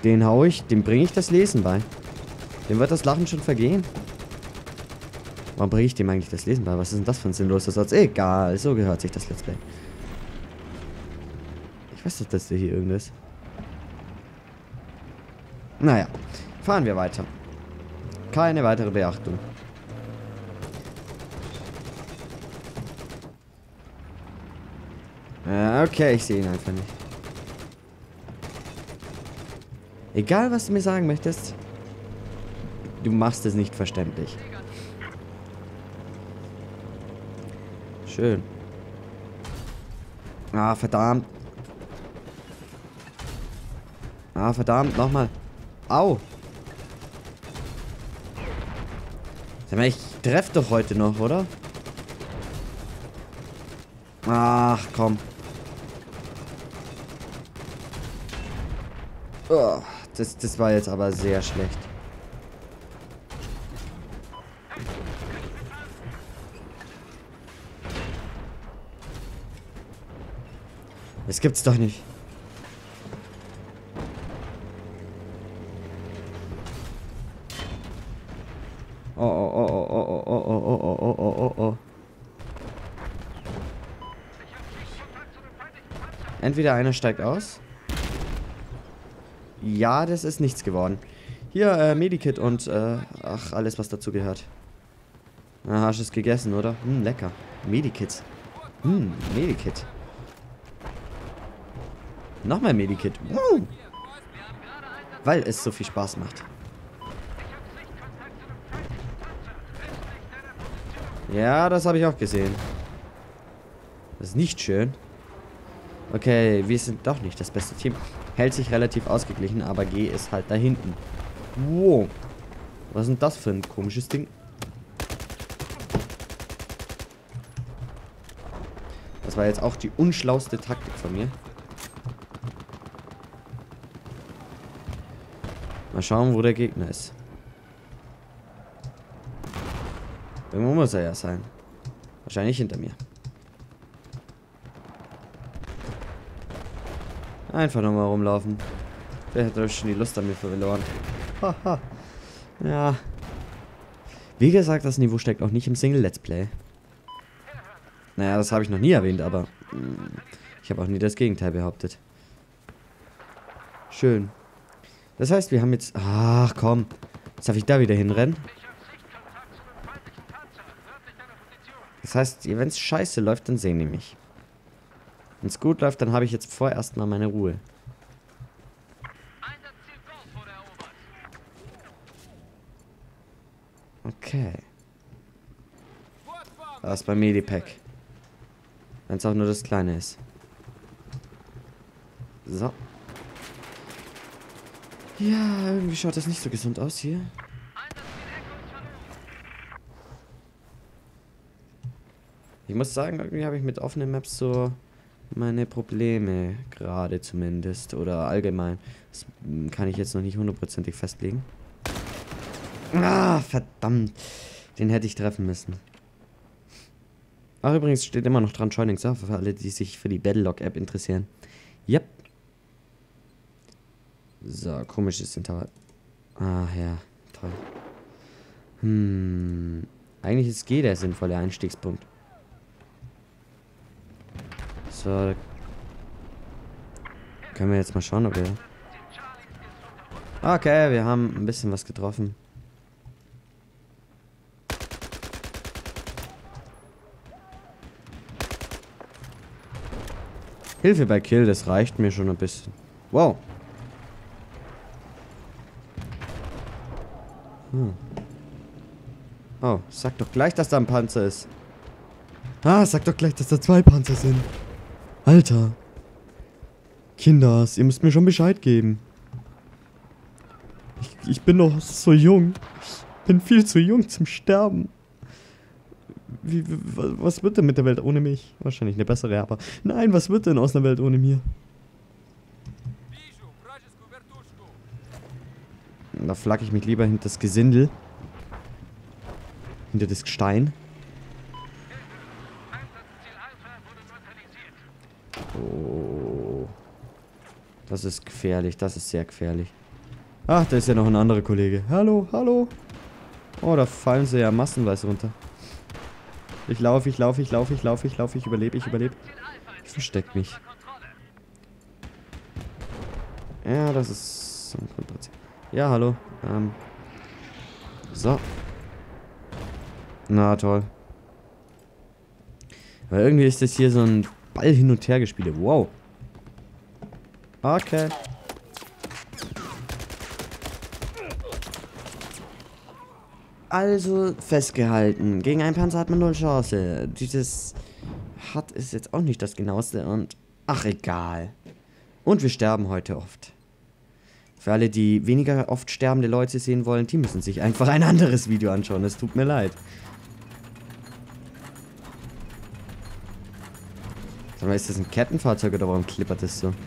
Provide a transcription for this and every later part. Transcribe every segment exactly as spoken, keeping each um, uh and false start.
Den hau ich, dem bringe ich das Lesen bei. Dem wird das Lachen schon vergehen. Warum bringe ich dem eigentlich das Lesen bei? Was ist denn das für ein sinnloser Satz? Egal, so gehört sich das Let's Play. Ich weiß doch, dass der hier irgendwas. Naja, fahren wir weiter. Keine weitere Beachtung. Ja, okay, ich sehe ihn einfach nicht. Egal, was du mir sagen möchtest, du machst es nicht verständlich. Schön. Ah, verdammt. Ah, verdammt, nochmal. Au. Sag mal, ich treffe doch heute noch, oder? Ach, komm. Oh, das, das war jetzt aber sehr schlecht. Das gibt's doch nicht. Oh, oh, oh, oh, oh, oh, oh, oh, oh, oh, oh, oh, oh. Entweder einer steigt aus. Ja, das ist nichts geworden. Hier, äh, Medikit und, äh, ach, alles, was dazu gehört. Na, hast du es gegessen, oder? Hm, lecker. Medikits. Hm, Medikit. Nochmal Medikit. Uh. Weil es so viel Spaß macht. Ja, das habe ich auch gesehen. Das ist nicht schön. Okay, wir sind doch nicht das beste Team. Hält sich relativ ausgeglichen, aber G ist halt da hinten. Wow. Was ist denn das für ein komisches Ding? Das war jetzt auch die unschlauste Taktik von mir. Mal schauen, wo der Gegner ist. Irgendwo muss er ja sein. Wahrscheinlich hinter mir. Einfach nochmal rumlaufen. Wer hat schon die Lust an mir verloren? Haha. Ja. Wie gesagt, das Niveau steckt auch nicht im Single-Let's Play. Naja, das habe ich noch nie erwähnt, aber mh, ich habe auch nie das Gegenteil behauptet. Schön. Das heißt, wir haben jetzt... Ach, komm. Jetzt darf ich da wieder hinrennen. Das heißt, wenn es scheiße läuft, dann sehen die mich. Wenn es gut läuft, dann habe ich jetzt vorerst mal meine Ruhe. Okay. Das ist beim Medipack. Wenn es auch nur das Kleine ist. So. Ja, irgendwie schaut das nicht so gesund aus hier. Ich muss sagen, irgendwie habe ich mit offenen Maps so meine Probleme, gerade zumindest, oder allgemein. Das kann ich jetzt noch nicht hundertprozentig festlegen. Ah, verdammt. Den hätte ich treffen müssen. Ach, übrigens steht immer noch dran Joining Server für alle, die sich für die Battlelog-App interessieren. Yep. So, komisches Intervall. Ah, ja, toll. Hm. Eigentlich ist G der sinnvolle Einstiegspunkt. So. Können wir jetzt mal schauen, ob wir... Okay, wir haben ein bisschen was getroffen. Hilfe bei Kill, das reicht mir schon ein bisschen. Wow. Hm. Oh, sag doch gleich, dass da ein Panzer ist. Ah, sag doch gleich, dass da zwei Panzer sind. Alter. Kinders, ihr müsst mir schon Bescheid geben. Ich, ich bin noch so jung. Ich bin viel zu jung zum Sterben. Wie, was wird denn mit der Welt ohne mich? Wahrscheinlich eine bessere, aber... Nein, was wird denn aus einer Welt ohne mir? Da flagge ich mich lieber hinter das Gesindel. Hinter das Gestein. Oh. Das ist gefährlich, das ist sehr gefährlich. Ach, da ist ja noch ein anderer Kollege. Hallo, hallo. Oh, da fallen sie ja massenweise runter. Ich laufe, ich laufe, ich laufe, ich laufe, ich laufe, ich überlebe, ich überlebe. Ich versteck mich. Ja, das ist so ein Grundprinzip. Ja, hallo. Ähm. So. Na, toll. Weil irgendwie ist das hier so ein Ball hin und her gespielt. Wow. Okay. Also festgehalten. Gegen einen Panzer hat man null Chance. Dieses hat ist jetzt auch nicht das genaueste und ach egal. Und wir sterben heute oft. Für alle, die weniger oft sterbende Leute sehen wollen, die müssen sich einfach ein anderes Video anschauen. Es tut mir leid. Sag mal, ist das ein Kettenfahrzeug oder warum klippert das so?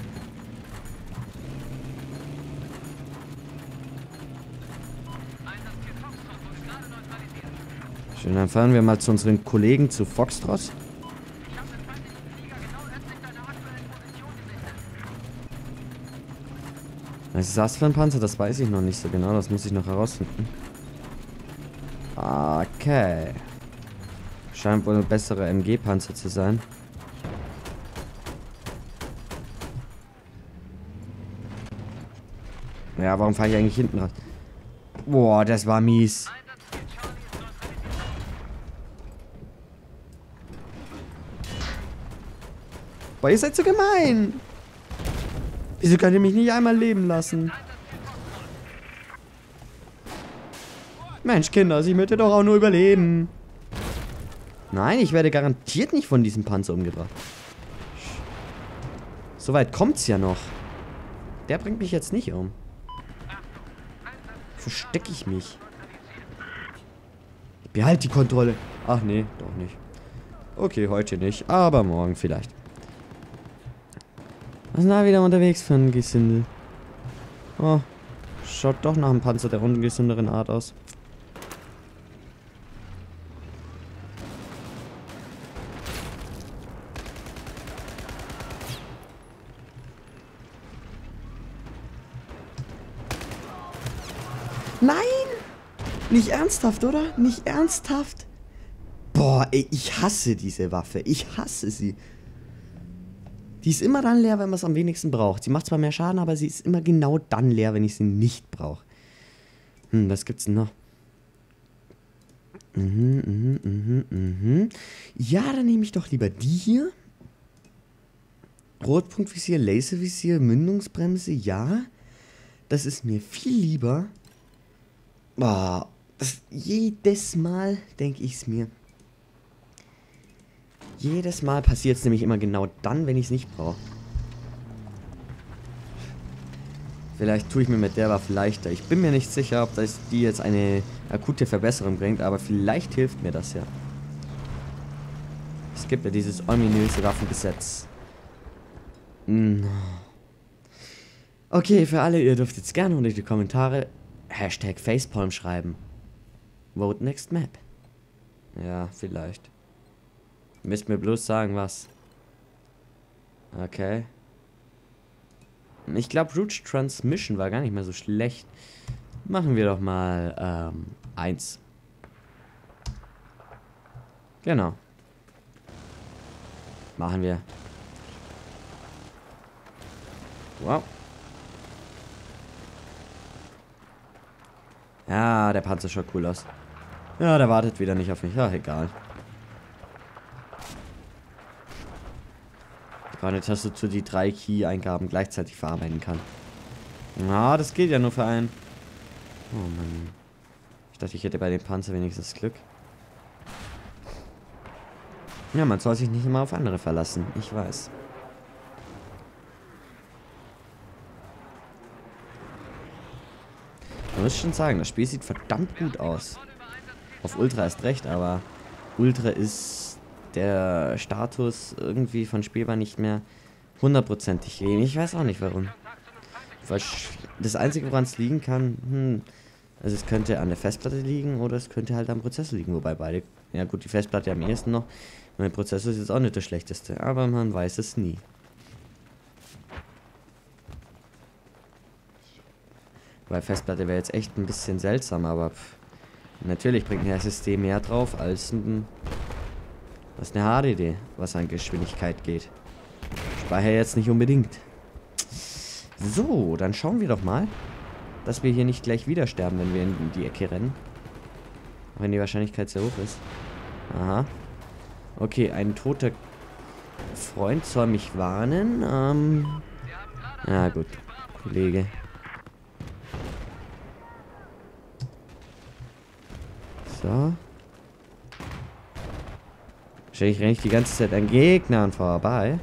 Schön, dann fahren wir mal zu unseren Kollegen zu Foxtrot. Was ist das für ein Panzer? Das weiß ich noch nicht so genau. Das muss ich noch herausfinden. Okay. Scheint wohl ein besserer M G-Panzer zu sein. Ja, warum fahre ich eigentlich hinten raus? Boah, das war mies. Boah, ihr seid so gemein. Wieso könnt ihr mich nicht einmal leben lassen? Mensch, Kinder, sie möchte doch auch nur überleben. Nein, ich werde garantiert nicht von diesem Panzer umgebracht. Soweit kommt's ja noch. Der bringt mich jetzt nicht um. Verstecke ich mich. Ich behalte die Kontrolle. Ach nee, doch nicht. Okay, heute nicht, aber morgen vielleicht. Was ist denn da wieder unterwegs für ein Gesindel? Oh, schaut doch nach einem Panzer der ungesünderen Art aus. Nein! Nicht ernsthaft, oder? Nicht ernsthaft? Boah, ey, ich hasse diese Waffe. Ich hasse sie. Die ist immer dann leer, wenn man es am wenigsten braucht. Sie macht zwar mehr Schaden, aber sie ist immer genau dann leer, wenn ich sie nicht brauche. Hm, was gibt's denn noch? Mhm, mhm, mhm, mhm. Ja, dann nehme ich doch lieber die hier. Rotpunktvisier, Laservisier, Mündungsbremse, ja. Das ist mir viel lieber. Boah, das, jedes Mal denke ich es mir. Jedes Mal passiert es nämlich immer genau dann, wenn ich es nicht brauche. Vielleicht tue ich mir mit der Waffe leichter. Ich bin mir nicht sicher, ob das die jetzt eine akute Verbesserung bringt, aber vielleicht hilft mir das ja. Es gibt ja dieses ominöse Waffengesetz. Okay, für alle, ihr dürft jetzt gerne unter die Kommentare Hashtag Facepalm schreiben. Vote next map. Ja, vielleicht. Müsst mir bloß sagen, was. Okay. Ich glaube, Root Transmission war gar nicht mehr so schlecht. Machen wir doch mal, ähm, eins. Genau. Machen wir. Wow. Ja, der Panzer schaut cool aus. Ja, der wartet wieder nicht auf mich. Ach, egal. Gar nicht, dass du zu die drei Key-Eingaben gleichzeitig verarbeiten kann. Na, das geht ja nur für einen. Oh Mann. Ich dachte, ich hätte bei dem Panzer wenigstens Glück. Ja, man soll sich nicht immer auf andere verlassen. Ich weiß. Man muss schon sagen, das Spiel sieht verdammt gut aus. Auf Ultra ist recht, aber Ultra ist der Status irgendwie von spielbar nicht mehr hundertprozentig gegeben. Ich weiß auch nicht warum. Das Einzige, woran es liegen kann, hm, also es könnte an der Festplatte liegen oder es könnte halt am Prozessor liegen, wobei beide, ja gut, die Festplatte am ehesten noch. Mein Prozessor ist jetzt auch nicht das schlechteste, aber man weiß es nie. Weil Festplatte wäre jetzt echt ein bisschen seltsam, aber pff, natürlich bringt eine S S D mehr drauf als ein, als eine H D D, was an Geschwindigkeit geht. Speicher jetzt nicht unbedingt. So, dann schauen wir doch mal, dass wir hier nicht gleich wieder sterben, wenn wir in die Ecke rennen. Auch wenn die Wahrscheinlichkeit sehr hoch ist. Aha. Okay, ein toter Freund soll mich warnen. Ähm. Ja, gut. Kollege. So. Wahrscheinlich renne ich die ganze Zeit an Gegnern vorbei.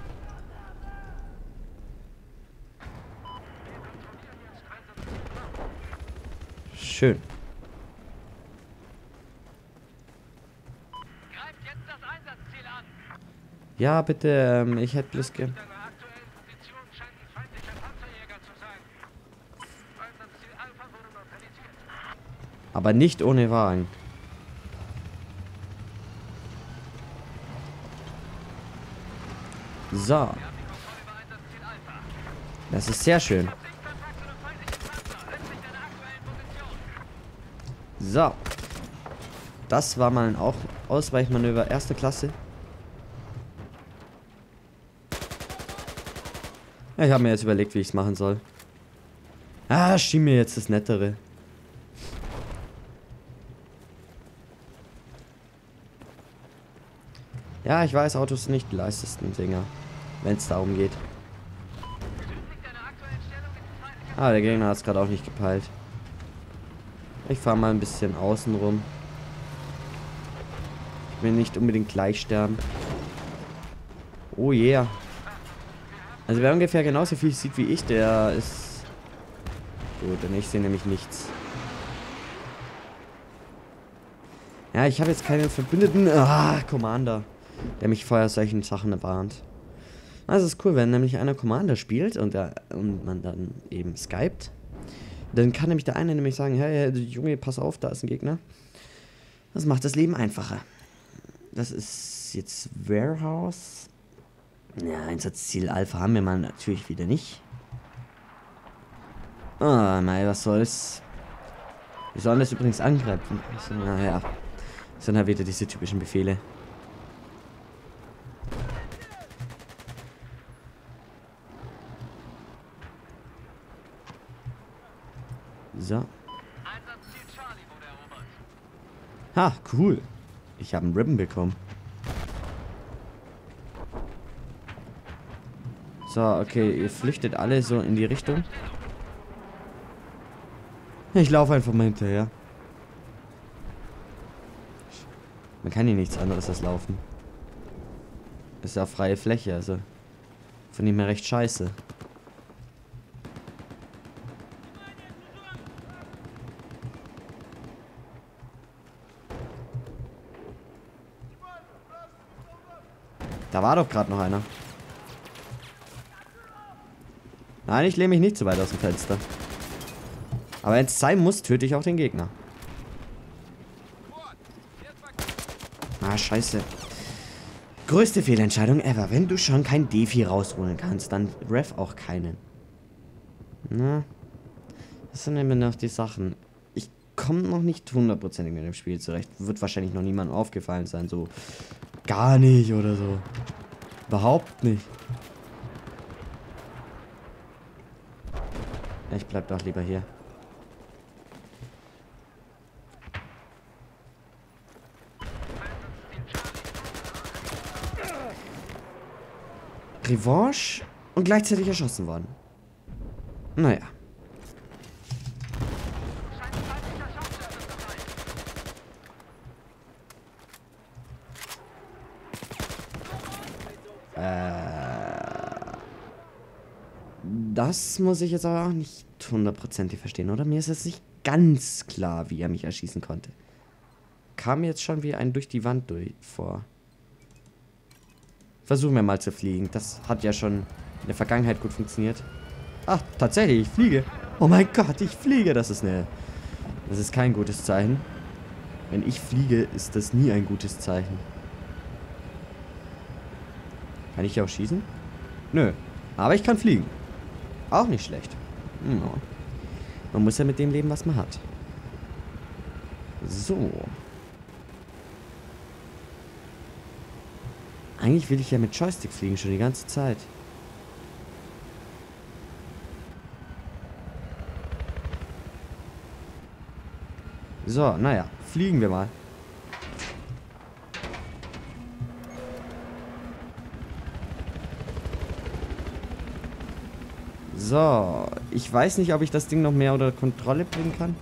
Schön. Ja, bitte, ähm, ich hätte bloß gern. Aber nicht ohne Wagen. So. Das ist sehr schön. So. Das war mal ein auch Ausweichmanöver erster Klasse. Ich habe mir jetzt überlegt, wie ich es machen soll. Ah, schien mir jetzt das Nettere. Ja, ich weiß, Autos sind nicht die leistesten Dinger, wenn es darum geht. Ah, der Gegner hat es gerade auch nicht gepeilt. Ich fahre mal ein bisschen außen rum. Ich will nicht unbedingt gleich sterben. Oh yeah. Also wer ungefähr genauso viel sieht wie ich, der ist... Gut, und ich sehe nämlich nichts. Ja, ich habe jetzt keinen Verbündeten... Ah, Commander. Der mich vorher solchen Sachen warnt. Also ist cool, wenn nämlich einer Commander spielt und, der, und man dann eben skypt. Dann kann nämlich der eine nämlich sagen, hey, Junge, pass auf, da ist ein Gegner. Das macht das Leben einfacher. Das ist jetzt Warehouse... Ja, Einsatzziel Alpha haben wir mal natürlich wieder nicht. Ah, mei, was soll's. Wir sollen das übrigens angreifen. Also, naja. Das sind halt wieder diese typischen Befehle. So. Ha, cool. Ich habe einen Ribbon bekommen. So, okay, ihr flüchtet alle so in die Richtung. Ich laufe einfach mal hinterher. Man kann hier nichts anderes als laufen. Ist ja freie Fläche, also. Finde ich mir recht scheiße. Da war doch gerade noch einer. Nein, ich lehne mich nicht zu weit aus dem Fenster. Aber wenn es sein muss, töte ich auch den Gegner. Ah, scheiße. Größte Fehlentscheidung ever. Wenn du schon kein Defi rausholen kannst, dann Ref auch keinen. Na, das sind immer noch die Sachen. Ich komme noch nicht hundertprozentig mit dem Spiel zurecht. Wird wahrscheinlich noch niemandem aufgefallen sein. So gar nicht oder so. Überhaupt nicht. Ich bleib doch lieber hier. Revanche und gleichzeitig erschossen worden. Naja. Äh, das muss ich jetzt aber auch nicht hundertprozentig verstehen, oder? Mir ist jetzt nicht ganz klar, wie er mich erschießen konnte. Kam jetzt schon wie ein durch die Wand durch vor. Versuchen wir mal zu fliegen. Das hat ja schon in der Vergangenheit gut funktioniert. Ach, tatsächlich, ich fliege. Oh mein Gott, ich fliege. Das ist eine... Das ist kein gutes Zeichen. Wenn ich fliege, ist das nie ein gutes Zeichen. Kann ich hier auch schießen? Nö. Aber ich kann fliegen. Auch nicht schlecht. Hm. Man muss ja mit dem leben, was man hat. So. Eigentlich will ich ja mit Joystick fliegen, schon die ganze Zeit. So, naja, fliegen wir mal. So, ich weiß nicht, ob ich das Ding noch mehr unter Kontrolle bringen kann.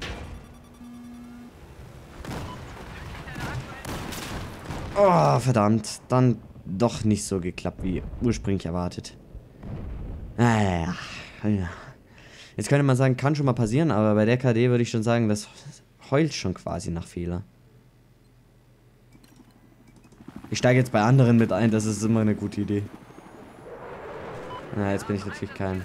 Oh, verdammt. Dann doch nicht so geklappt, wie ursprünglich erwartet. Naja, ja. Jetzt könnte man sagen, kann schon mal passieren, aber bei der K D würde ich schon sagen, das heult schon quasi nach Fehler. Ich steige jetzt bei anderen mit ein, das ist immer eine gute Idee. Na, jetzt bin ich natürlich kein...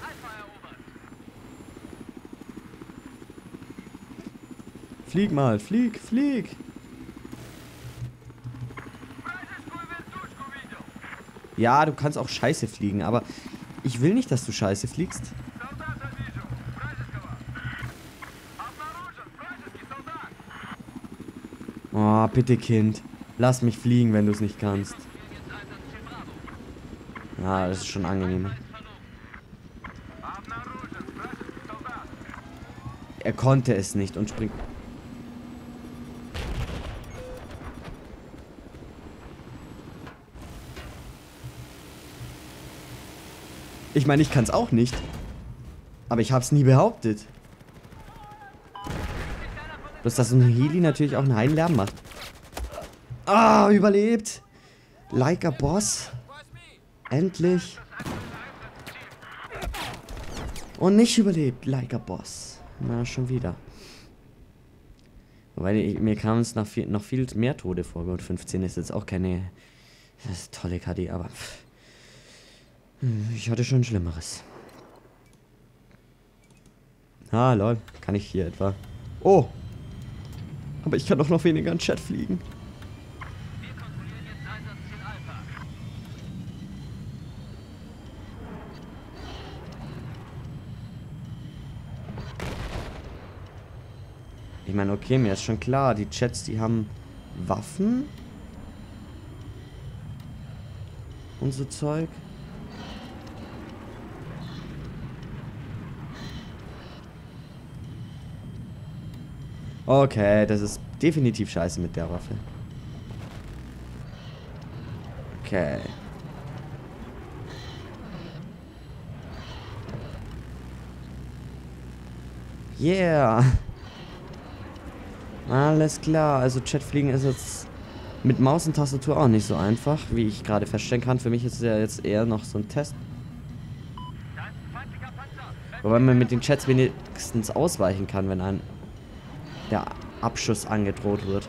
Flieg mal, flieg, flieg! Ja, du kannst auch scheiße fliegen, aber ich will nicht, dass du scheiße fliegst. Oh, bitte, Kind. Lass mich fliegen, wenn du es nicht kannst. Ja, das ist schon angenehm. Er konnte es nicht und springt... Ich meine, ich kann es auch nicht. Aber ich habe es nie behauptet. Bloß, dass so ein Heli natürlich auch einen heilen Lärm macht. Ah, überlebt. Like a Boss. Endlich. Und nicht überlebt. Like a Boss. Na, schon wieder. Wobei, mir kam es noch viel, noch viel mehr Tode vor. Gold fünfzehn ist jetzt auch keine... Das ist tolle K D, aber... Pff. Ich hatte schon Schlimmeres. Ah, lol. Kann ich hier etwa... Oh! Aber ich kann doch noch weniger in Chat fliegen. Ich meine, okay, mir ist schon klar, die Chats, die haben Waffen und so Zeug. Okay, das ist definitiv scheiße mit der Waffe. Okay. Yeah. Alles klar. Also Chatfliegen ist jetzt mit Maus und Tastatur auch nicht so einfach, wie ich gerade feststellen kann. Für mich ist es ja jetzt eher noch so ein Test. Wobei man mit den Chats wenigstens ausweichen kann, wenn ein der Abschuss angedroht wird.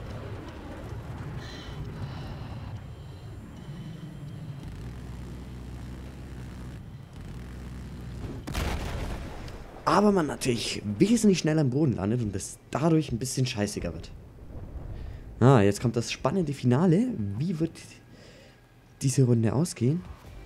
Aber man natürlich wesentlich schneller am Boden landet und es dadurch ein bisschen scheißiger wird. Ah, jetzt kommt das spannende Finale. Wie wird diese Runde ausgehen?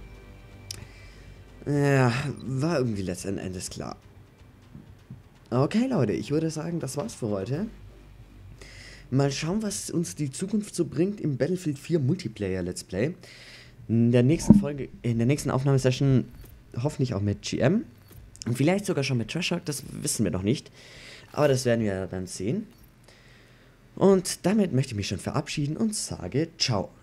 Ja, war irgendwie letzten Endes klar. Okay, Leute, ich würde sagen, das war's für heute. Mal schauen, was uns die Zukunft so bringt im Battlefield vier Multiplayer Let's Play. In der nächsten Folge, in der nächsten Aufnahmesession hoffentlich auch mit G M. Und vielleicht sogar schon mit Trashhawk, das wissen wir noch nicht. Aber das werden wir dann sehen. Und damit möchte ich mich schon verabschieden und sage ciao.